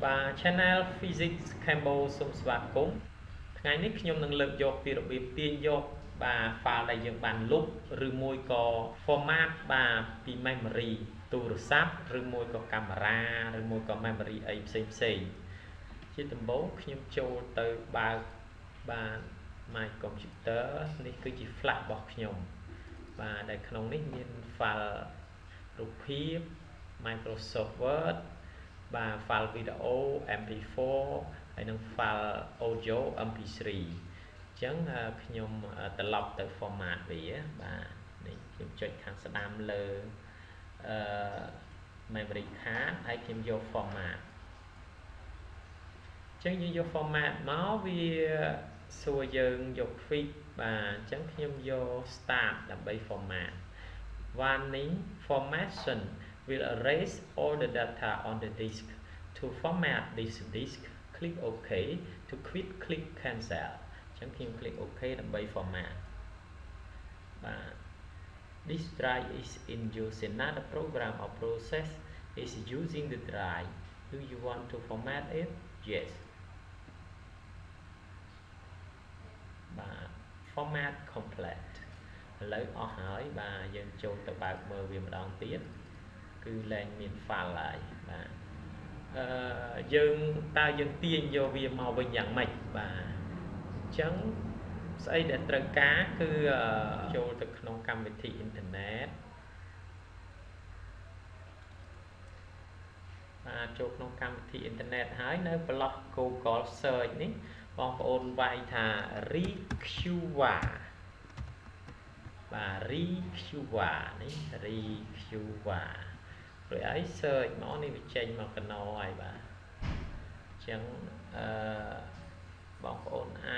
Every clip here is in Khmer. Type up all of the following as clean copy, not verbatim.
Channel Physics Campbell សូមស្វាគមន៍ថ្ងៃនេះខ្ញុំនឹងលើកយកពីរបៀបទាញយកfile ដែលយើងបានលុបឬមួយក៏ format ពី memory ទូរស័ព្ទឬមួយក៏កាមេរ៉ាឬមួយក៏ memory អីផ្សេងជាដំបូងខ្ញុំចូលទៅបើកmy computer នេះគឺជា flash របស់ខ្ញុំដែលក្នុងនេះមាន file រូបភាព Microsoft Word file video MP4 ហើយនឹង file audio MP3 អញ្ចឹងខ្ញុំត្រឡប់ទៅ format វានេះខ្ញុំចុចខាងស្ដាំលើ memory card ហើយខ្ញុំយក format អញ្ចឹងយើងយក format មកវាសួរយើងយក quick អញ្ចឹងខ្ញុំយក start ដើម្បី format warning formation will erase all the data on the disk. To format this disk, click OK. To quit, click Cancel. អញ្ចឹងខ្ញុំ click OK ដើម្បី format. This drive is in use. Another program or process is using the drive. Do you want to format it? Yes. Format complete. ឥឡូវអស់ហើយយើងចូលទៅបើកមើលវាម្ដងទៀតគឺឡើងមាន file ហើយយើងទាញយកវាមកវិញយ៉ាងម៉េចអញ្ចឹងស្អីដែលត្រូវការគឺចូលទៅក្នុងកម្មវិធីអ៊ីនធឺណិតចូលក្នុងកម្មវិធីអ៊ីនធឺណិតហើយនៅប្លុក Google Search នេះបងប្អូនវាយថា Requua Requua នេះ Requua រួចហើយ search មកនេះវាចេញមកកណោហើយអញ្ចឹងបងប្អូនអាច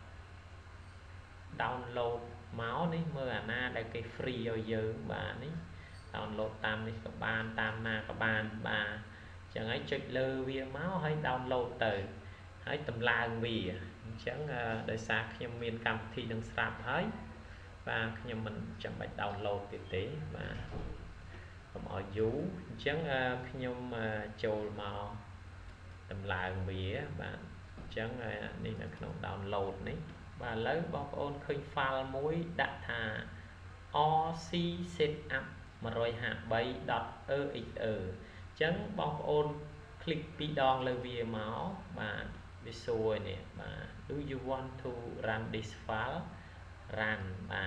download មកនេះមើលអាណាដែលគេ free ឲ្យយើងនេះ download តាមនេះក៏បានតាមណាក៏បានអញ្ចឹងហើយចុចលើវាមកហើយ download ទៅហើយតម្លើងវាអញ្ចឹងដោយសារខ្ញុំមានកម្មវិធីនឹងស្រាប់ហើយខ្ញុំមិនចាំបាច់ download ទៀតទេកុំឲ្យយូរអញ្ចឹងខ្ញុំចូលមកតម្លើងវាអញ្ចឹងនេះនៅក្នុង download នេះឥឡូវបងប្អូនឃើញ file មួយដាក់ថា rc setup 153.exe អញ្ចឹងបងប្អូន click ពីរដងលើវាមកវាសួរនេះDo you want to run this file run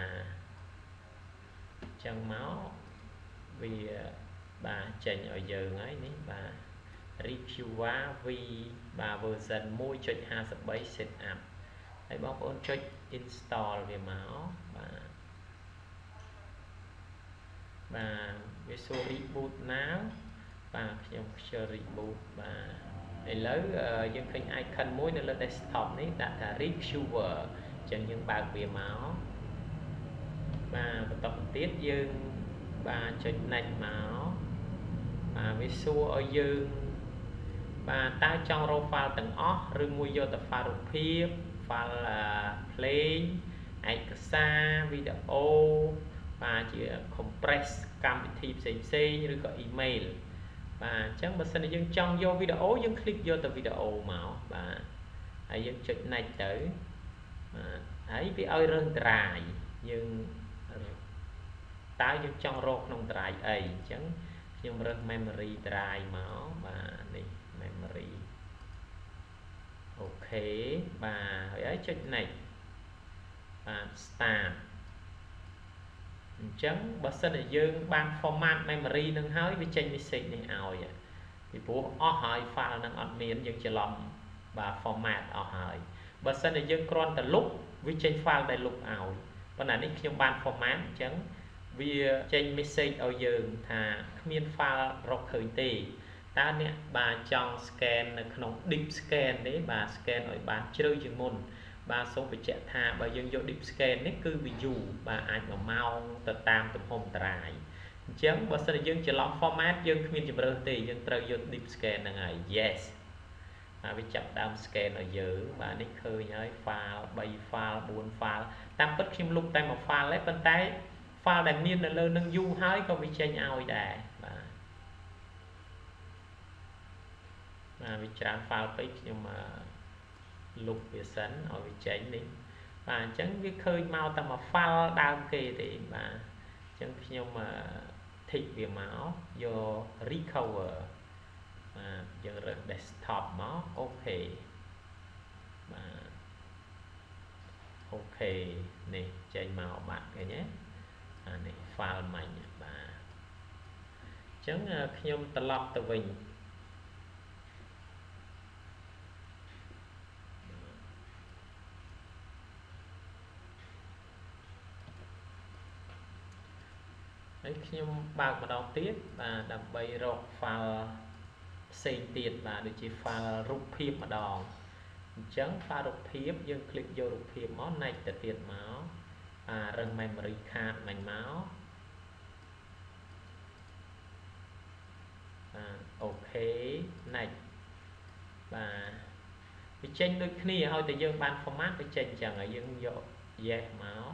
អញ្ចឹងមកវាចេញឲ្យយើងហើយនេះRequua V version 1.53 setup ហើយបងប្អូនចុច install វាមកវាសួរ reboot now ខ្ញុំខ្ជិល reboot ឥឡូវយើងឃើញ icon មួយនៅលើ desktop នេះដាក់ថា Requua អញ្ចឹងយើងបើកវាមកបន្តទៀតយើងចុច next មកវាសួរឲ្យយើងតើចង់រក file ទាំងអស់ឬមួយយកតែ file រូបភាព file play ឯកសារវីដេអូជា compress កម្មវិធីផ្សេងឬក៏ email អញ្ចឹងបើសិនជាយើងចង់យកវីដេអូយើង click យកតែវីដេអូមកហើយយើងចុច next ទៅហើយវាឲ្យរើស drive យើងតើយើងចង់រកក្នុង drive អីអញ្ចឹងខ្ញុំរើស memory drive មកនេះ memory អូខេហើយចុច next start អញ្ចឹងបើសិនជាយើងបាន format memory នឹងហើយវាចេញ message នេះឲ្យពីព្រោះអស់ហើយ file នឹងអត់មានយើងច្រឡំformat អស់ហើយបើសិនជាយើងគ្រាន់តែលុបវាចេញ file ដែលលុបឲ្យប៉ុន្តែនេះខ្ញុំបាន format អញ្ចឹងវាចេញ message ឲ្យយើងថាគ្មាន file រកឃើញទេតើអ្នកចង់ scan នៅក្នុង deep scan ទេscan ឲ្យបានជ្រៅជាងមុនសូមបញ្ជាក់ថាបើយើងយក deep scan នេះគឺវាយូរអាច1ម៉ោងទៅតាមទំហំតារាយអញ្ចឹងបើសិនជាយើងច្រឡំ format យើងគ្មានជម្រើសទេយើងត្រូវយក deep scan ហ្នឹងហើយ yes វាចាប់ដើម scan ឲ្យយើងនេះឃើញហើយ file 3 file 4 file តាមពិតខ្ញុំលុបតែមួយ file ទេប៉ុន្តែ file ដែលមាននៅលើនឹងយូរហើយក៏វាចេញឲ្យដែរវាច្រើន file ពេកខ្ញុំលុបវាសិនឲ្យវាចេញនេះបាទអញ្ចឹងវាឃើញមកតែមួយ file ដើមគេទេបាទអញ្ចឹងខ្ញុំtick វាមកយក recover បាទយើងរើស desktop មកអូខេបាទអូខេនេះចេញមកបាត់ឃើញទេនេះ file មិញបាទអញ្ចឹងខ្ញុំត្រឡប់ទៅវិញហើយខ្ញុំបើកម្ដងទៀតបាទដើម្បីរក file ផ្សេងទៀតបាទដូចជា file រូបភាពម្ដងអញ្ចឹង file រូបភាពយើងคลิกយករូបភាពមក next ទៅទៀតមករឹង memory card មិញមកអូខេ next បាទវាចេញដូចគ្នាឲ្យតែយើងបាន format វាចេញអញ្ចឹងហើយយើងយក yes មក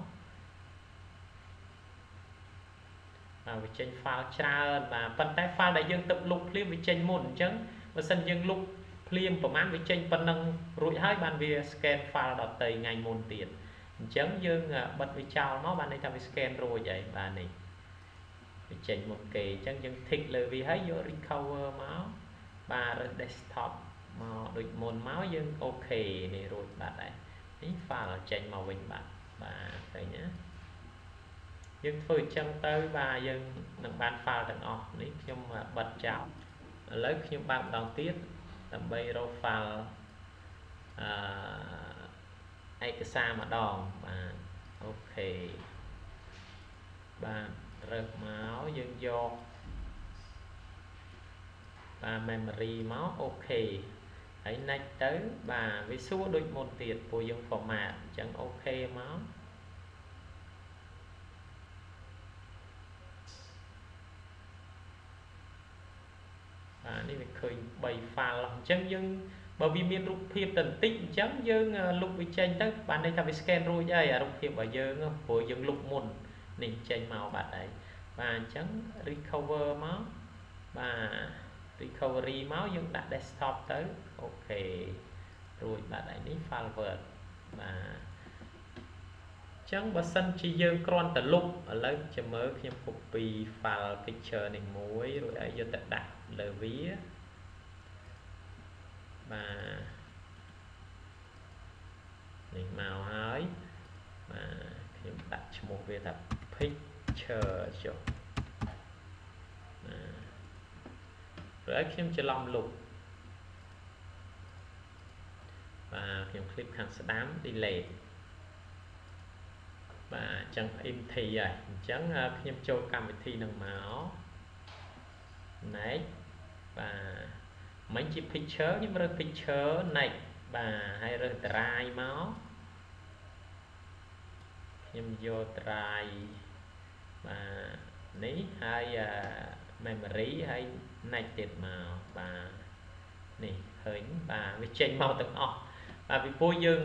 វាចេញ file ច្រើនបាទប៉ុន្តែ file ដែលយើងទៅលុបភ្លាមវាចេញមុនអញ្ចឹងបើសិនយើងលុបភ្លាមប្រហែលវាចេញប៉ុណ្ណឹងរួចហើយបានវា scan file ដទៃថ្ងៃមុនទៀតអញ្ចឹងយើងបិទវាចោលមកបានន័យថាវា scan រួចហើយបាទនេះវាចេញមុនគេអញ្ចឹងយើង tick លើវាហើយយក recover មកបាទរើស desktop មកដូចមុនមកយើងអូខេនេះរួចបាត់ហើយនេះ file ចេញមកវិញបាត់បាទឃើញណាយើងធ្វើអញ្ចឹងទៅបាទយើងនឹងបាន file ទាំងអស់នេះខ្ញុំបិទចោលឥឡូវខ្ញុំបើកម្ដងទៀតដើម្បីរក file ឯកសារម្ដងបាទអូខេបាទរើសមកយើងយកបាទ memory មកអូខេហើយ next ទៅបាទវាសួរដូចមុនទៀតពួកយើង format អញ្ចឹងអូខេមកនេះវាឃើញ3 file អញ្ចឹងយើងបើវាមានរូបភាពតន្តិចអញ្ចឹងយើងលុបវាចេញទៅបានន័យថាវា scan រួចហើយរូបភាពរបស់យើងព្រោះយើងលុបមុននេះចេញមកបាត់ហើយបាទអញ្ចឹង recover មកបាទ recovery មកយើងដាក់ desktop ទៅអូខេរួចបាត់ហើយនេះ file word បាទអញ្ចឹងបើសិនជាយើងគ្រាន់តែលុបឥឡូវចាំមើលខ្ញុំ copy file picture នេះមួយរួចហើយយកទៅដាក់លើវាបាទនេះមកហើយបាទខ្ញុំដាក់ឈ្មោះវាថា picture ចុះរួចហើយខ្ញុំច្រឡំលុបបាទខ្ញុំคลิกខាងស្ដាំ delete បាទអញ្ចឹង empty ហើយអញ្ចឹងខ្ញុំចូលកម្មវិធីនឹងមក next បាទមិញជា picture ខ្ញុំរើស picture next បាទហើយរើស drive មកខ្ញុំយក drive បាទនេះហើយ memory ហើយ next ទៀតមកបាទនេះឃើញបាទវាចេញមកទាំងអស់បាទពីព្រោះយើង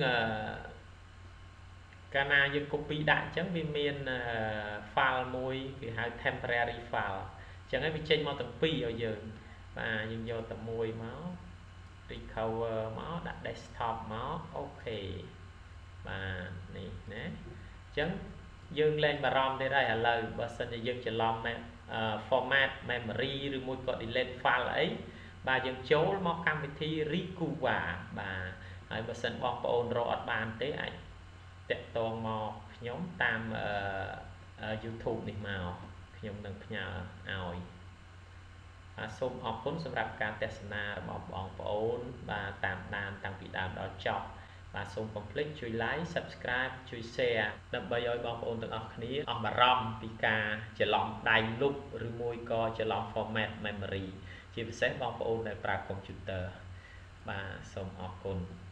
កាលណាយើង copy ដាក់អញ្ចឹងវាមាន file មួយគេហៅ temporary file អញ្ចឹងហើយវាចេញមកទាំងពីរឲ្យយើងបាទយើងយកតែមួយមក recover មកដាក់ desktop មកអូខេបាទនេះណាអញ្ចឹងយើងលែងបារម្ភទេដែរឥឡូវបើសិនជាយើងច្រឡំ format memory ឬមួយក៏ delete file អីបាទយើងចូលមកកម្មវិធី recover បាទហើយបើសិនបងប្អូនរកអត់បានទេអាចតាក់ទងមកខ្ញុំតាម YouTube នេះមកខ្ញុំនឹងផ្ញើឲ្យសូមអរគុណសម្រាប់ការទស្សនារបស់បងប្អូនបាទតាមដានតាំងពីដើមដល់ចប់បាទសូមកុំភ្លេចជួយ like subscribe ជួយ share ដើម្បីឲ្យបងប្អូនទាំងអស់គ្នាអស់បារម្ភពីការច្រឡំដៃលុបឬមួយក៏ច្រឡំ format memory ជាពិសេសបងប្អូនដែលប្រើ computer បាទសូមអរគុណ